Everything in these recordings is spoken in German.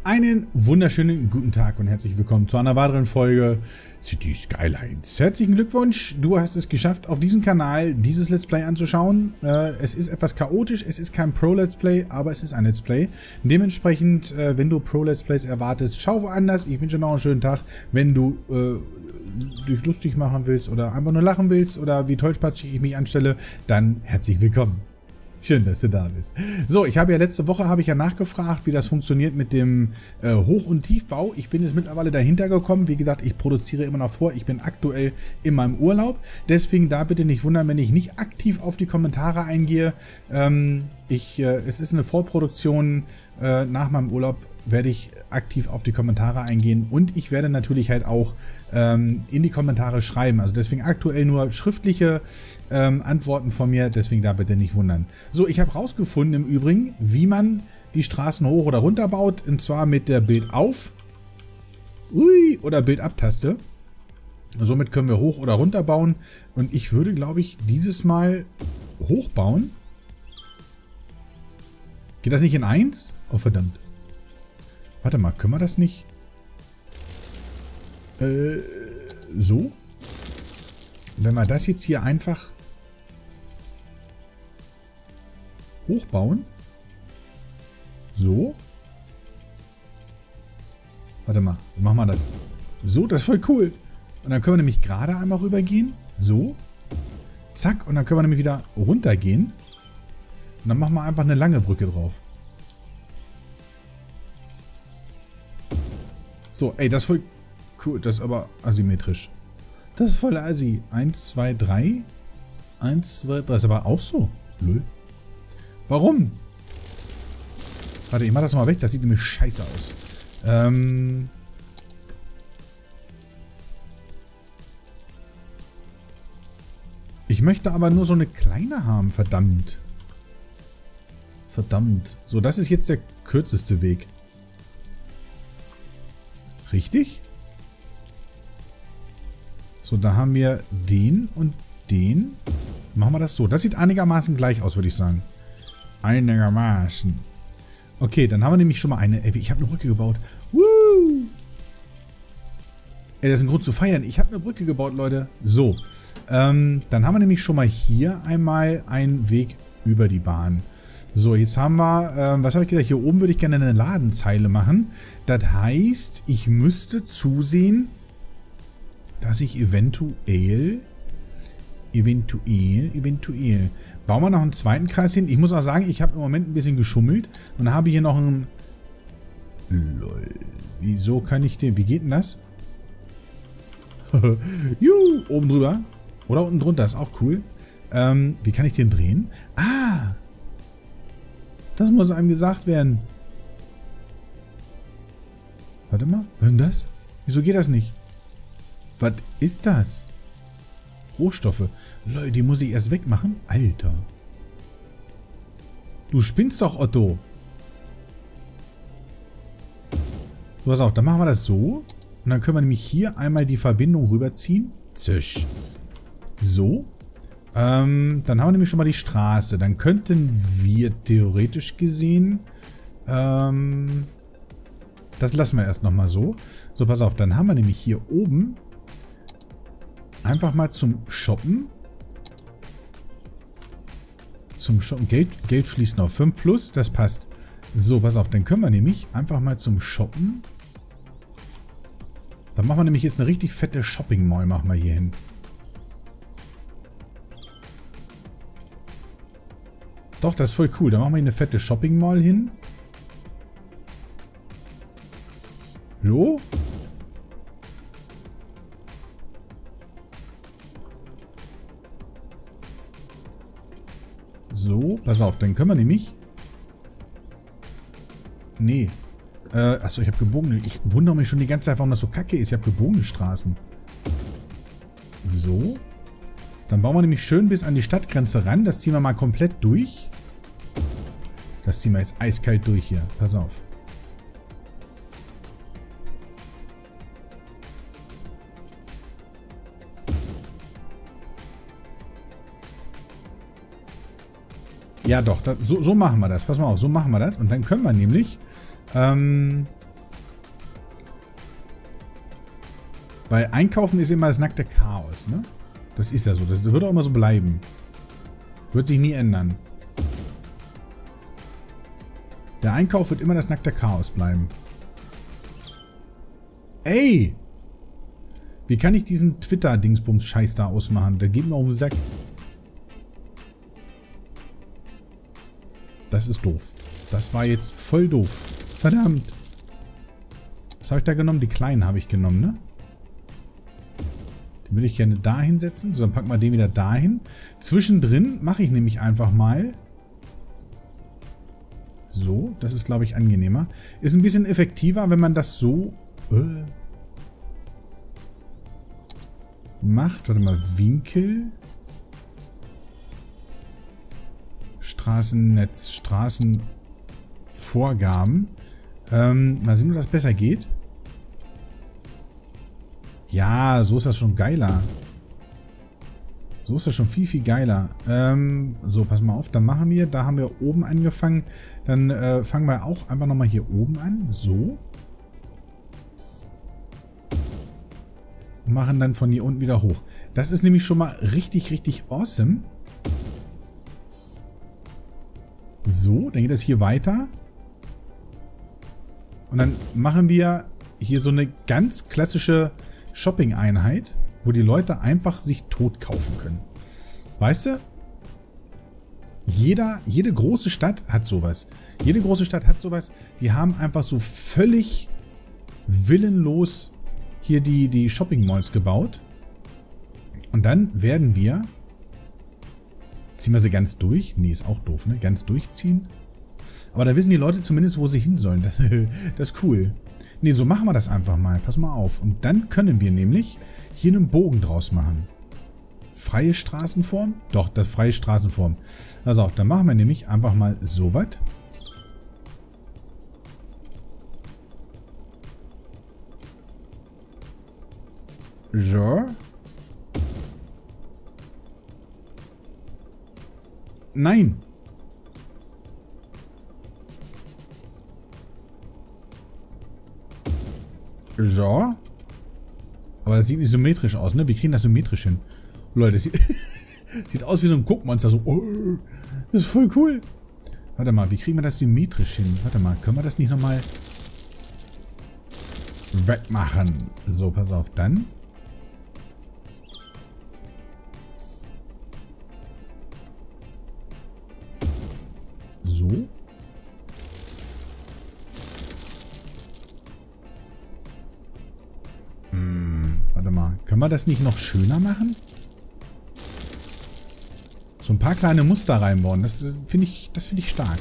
Einen wunderschönen guten Tag und herzlich willkommen zu einer weiteren Folge City Skylines. Herzlichen Glückwunsch, du hast es geschafft, auf diesem Kanal dieses Let's Play anzuschauen. Es ist etwas chaotisch, es ist kein Pro-Let's Play, aber es ist ein Let's Play. Dementsprechend, wenn du Pro-Let's Plays erwartest, schau woanders. Ich wünsche dir noch einen schönen Tag. Wenn du dich lustig machen willst oder einfach nur lachen willst oder wie tollpatschig ich mich anstelle, dann herzlich willkommen. Schön, dass du da bist. So, ich habe ja letzte Woche nachgefragt, wie das funktioniert mit dem Hoch- und Tiefbau. Ich bin jetzt mittlerweile dahinter gekommen. Wie gesagt, ich produziere immer noch vor. Ich bin aktuell in meinem Urlaub. Deswegen da bitte nicht wundern, wenn ich nicht aktiv auf die Kommentare eingehe. Es ist eine Vorproduktion. Nach meinem Urlaub werde ich aktiv auf die Kommentare eingehen und ich werde natürlich halt auch in die Kommentare schreiben. Also deswegen aktuell nur schriftliche Antworten von mir, deswegen da bitte nicht wundern. So, ich habe rausgefunden im Übrigen, wie man die Straßen hoch oder runter baut, und zwar mit der Bild auf oder Bild ab Taste. Somit können wir hoch oder runter bauen und ich würde, glaube ich, dieses Mal hochbauen. Geht das nicht in 1? Oh, verdammt. Warte mal, können wir das nicht? So? Wenn wir das jetzt hier einfach hochbauen. So. Warte mal, wie machen wir das? So, das ist voll cool. Und dann können wir nämlich gerade einmal rübergehen. So. Zack. Und dann können wir nämlich wieder runtergehen. Und dann machen wir einfach eine lange Brücke drauf. So, ey, das ist voll cool. Das ist aber asymmetrisch. Das ist voll assi. 1, 2, 3. 1, 2, 3. Das ist aber auch so. Lol. Warum? Warte, ich mach das nochmal weg. Das sieht nämlich scheiße aus. Ich möchte aber nur so eine kleine haben. Verdammt. Verdammt. So, das ist jetzt der kürzeste Weg. Richtig? So, da haben wir den und den. Machen wir das so. Das sieht einigermaßen gleich aus, würde ich sagen. Einigermaßen. Okay, dann haben wir nämlich schon mal eine... Ey, ich habe eine Brücke gebaut. Woo! Ey, das ist ein Grund zu feiern. Ich habe eine Brücke gebaut, Leute. So. Dann haben wir nämlich schon mal hier einmal einen Weg über die Bahn. So, jetzt haben wir, was habe ich gesagt? Hier oben würde ich gerne eine Ladenzeile machen. Das heißt, ich müsste zusehen, dass ich eventuell, bauen wir noch einen zweiten Kreis hin. Ich muss auch sagen, ich habe im Moment ein bisschen geschummelt und habe hier noch einen, lol, wieso kann ich den, wie geht denn das? Juhu, oben drüber oder unten drunter, ist auch cool. Wie kann ich den drehen? Ah! Das muss einem gesagt werden. Warte mal. Was ist denn das? Wieso geht das nicht? Was ist das? Rohstoffe. Leute, die muss ich erst wegmachen? Alter. Du spinnst doch, Otto. So, pass auf. Dann machen wir das so. Und dann können wir nämlich hier einmal die Verbindung rüberziehen. Zisch. So. Dann haben wir nämlich schon mal die Straße. Dann könnten wir theoretisch gesehen, das lassen wir erst nochmal so. So, pass auf, dann haben wir nämlich hier oben einfach mal zum Shoppen. Zum Shoppen. Geld fließt noch. 5 plus, das passt. So, pass auf, dann können wir nämlich einfach mal zum Shoppen. Dann machen wir nämlich jetzt eine richtig fette Shopping Mall, machen wir hier hin. Doch, das ist voll cool. Da machen wir hier eine fette Shopping Mall hin. Hallo? So, pass auf, dann können wir nämlich... Nee. Achso, ich habe gebogene... Ich wundere mich schon die ganze Zeit, warum das so kacke ist. Ich habe gebogene Straßen. So. Dann bauen wir nämlich schön bis an die Stadtgrenze ran. Das ziehen wir mal komplett durch. Das ziehen wir jetzt eiskalt durch hier. Pass auf. Ja doch, so machen wir das. Pass mal auf, so machen wir das. Und dann können wir nämlich Weil Einkaufen ist immer das nackte Chaos, ne? Das ist ja so. Das wird auch immer so bleiben. Wird sich nie ändern. Der Einkauf wird immer das nackte Chaos bleiben. Ey! Wie kann ich diesen Twitter-Dingsbums-Scheiß da ausmachen? Der geht mir auf den Sack. Das ist doof. Das war jetzt voll doof. Verdammt. Was habe ich da genommen? Die kleinen habe ich genommen, ne? Den würde ich gerne da hinsetzen. So, dann packen wir den wieder dahin. Zwischendrin mache ich nämlich einfach mal... So, das ist, glaube ich, angenehmer. Ist ein bisschen effektiver, wenn man das so... macht. Warte mal, Winkel. Straßennetz, Straßenvorgaben. Mal sehen, ob das besser geht. Ja, so ist das schon geiler. So ist das schon viel, viel geiler. So, pass mal auf, dann machen wir, da haben wir oben angefangen. Dann fangen wir auch einfach nochmal hier oben an. So. Und machen dann von hier unten wieder hoch. Das ist nämlich schon mal richtig, richtig awesome. So, dann geht das hier weiter. Und dann machen wir hier so eine ganz klassische Shopping-Einheit, wo die Leute einfach sich tot kaufen können. Weißt du? Jede große Stadt hat sowas. Jede große Stadt hat sowas. Die haben einfach so völlig willenlos hier die Shopping-Malls gebaut. Und dann werden wir... Ziehen wir sie ganz durch? Nee, ist auch doof, ne? Ganz durchziehen. Aber da wissen die Leute zumindest, wo sie hin sollen. Das ist cool. Nee, so machen wir das einfach mal. Pass mal auf. Und dann können wir nämlich hier einen Bogen draus machen. Freie Straßenform? Doch, das freie Straßenform. Pass auf, dann machen wir nämlich einfach mal so was. So. Nein. So. Aber das sieht nicht symmetrisch aus, ne? Wir kriegen das symmetrisch hin. Leute, das sieht aus wie so ein Guckmonster. So, oh, das ist voll cool. Warte mal, wie kriegen wir das symmetrisch hin? Warte mal, können wir das nicht nochmal wegmachen? So, pass auf, dann. So. Warte mal. Können wir das nicht noch schöner machen? So ein paar kleine Muster reinbauen. Das finde ich stark.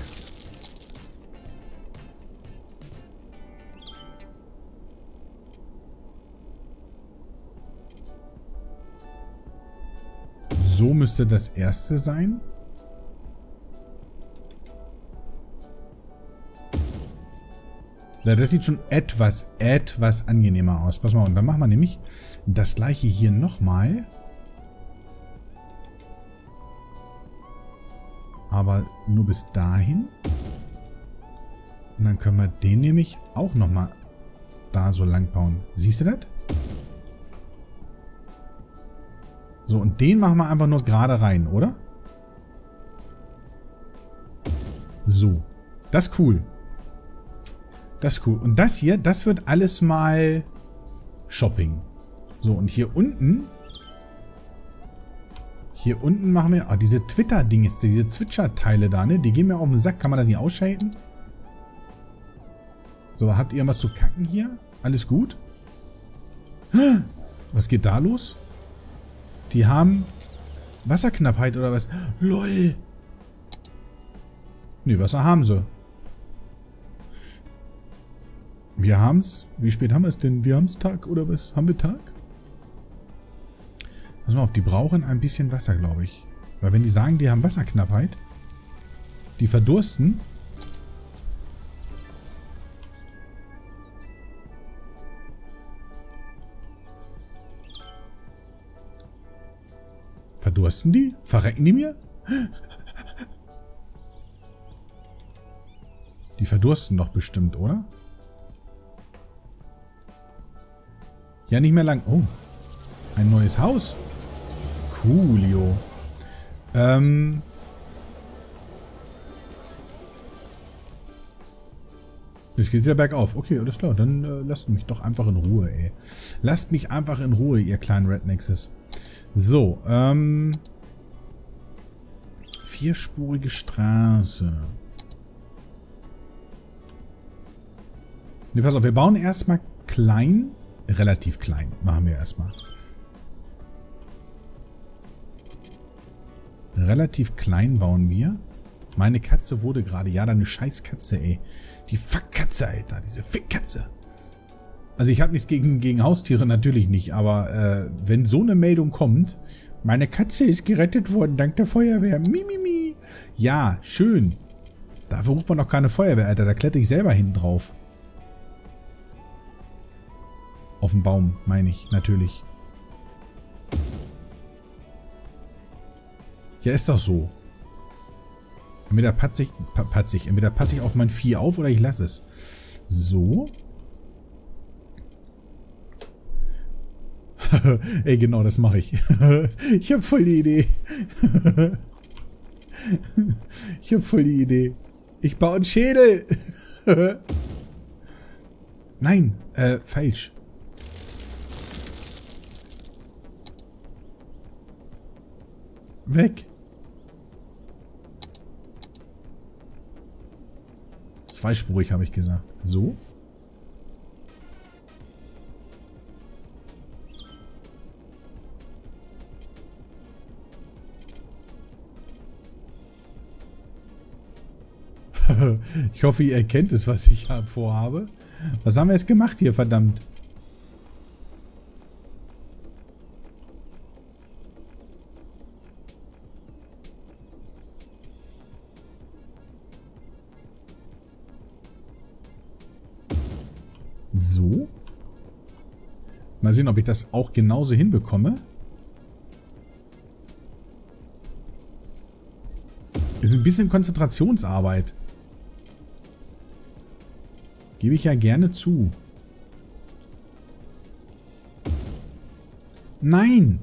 So müsste das erste sein. Ja, das sieht schon etwas angenehmer aus. Pass mal, und dann machen wir nämlich das gleiche hier nochmal. Aber nur bis dahin. Und dann können wir den nämlich auch nochmal da so lang bauen. Siehst du das? So, und den machen wir einfach nur gerade rein, oder? So. Das ist cool. Das ist cool. Und das hier, das wird alles mal Shopping. So, und hier unten... Hier unten machen wir... Ah, diese Twitter-Dinge, diese Zwitscher-Teile da, ne? Die gehen mir auf den Sack. Kann man das nicht ausschalten? So, habt ihr was zu kacken hier? Alles gut? Was geht da los? Die haben Wasserknappheit oder was? LOL! Ne, Wasser haben sie. Wir haben's. Wie spät haben wir es denn? Wir haben's Tag oder was? Haben wir Tag? Pass mal auf, die brauchen ein bisschen Wasser, glaube ich. Weil wenn die sagen, die haben Wasserknappheit, die verdursten. Verdursten die? Verrecken die mir? Die verdursten doch bestimmt, oder? Ja, nicht mehr lang. Oh. Ein neues Haus. Coolio. Jetzt geht's ja bergauf. Okay, alles klar. Dann lasst mich doch einfach in Ruhe, ey. Lasst mich einfach in Ruhe, ihr kleinen Rednexes. So, vierspurige Straße. Ne, pass auf, wir bauen erstmal klein. Relativ klein machen wir erstmal. Relativ klein bauen wir. Meine Katze wurde gerade. Ja, deine scheiß Katze, ey. Die Fuck-Katze, Alter. Diese Fick-Katze. Also ich habe nichts gegen Haustiere, natürlich nicht. Aber wenn so eine Meldung kommt, meine Katze ist gerettet worden dank der Feuerwehr. Mimimi. Ja, schön. Dafür ruft man doch keine Feuerwehr, Alter. Da kletter ich selber hinten drauf. Auf den Baum, meine ich, natürlich. Ja, ist doch so. Entweder passe ich auf mein Vieh auf oder ich lasse es. So. Ey, genau, das mache ich. Ich habe voll die Idee. Ich habe voll die Idee. Ich baue einen Schädel. Nein, falsch. Weg. Zweispurig, habe ich gesagt. So. Ich hoffe, ihr erkennt es, was ich vorhabe. Was haben wir jetzt gemacht hier, verdammt? So. Mal sehen, ob ich das auch genauso hinbekomme. Ist ein bisschen Konzentrationsarbeit. Gebe ich ja gerne zu. Nein!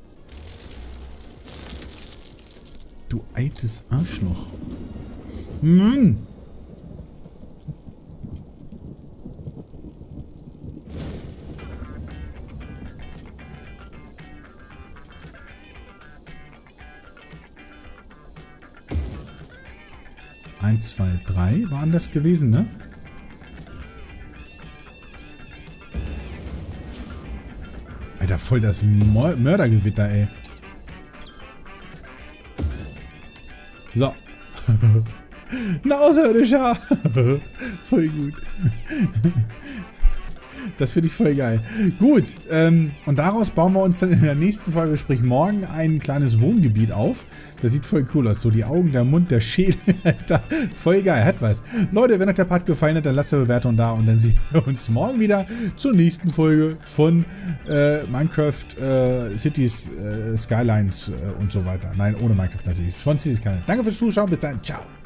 Du altes Arschloch. Mann! Eins, zwei, drei waren das gewesen, ne? Alter, voll das Mördergewitter, ey. So. Ein Außerirdischer. Voll gut. Das finde ich voll geil. Gut, und daraus bauen wir uns dann in der nächsten Folge, sprich morgen, ein kleines Wohngebiet auf. Das sieht voll cool aus. So die Augen, der Mund, der Schädel. Voll geil, hat was. Leute, wenn euch der Part gefallen hat, dann lasst eine Bewertung da und dann sehen wir uns morgen wieder zur nächsten Folge von Minecraft Cities Skylines und so weiter. Nein, ohne Minecraft natürlich. Von Cities Skylines. Danke fürs Zuschauen. Bis dann. Ciao.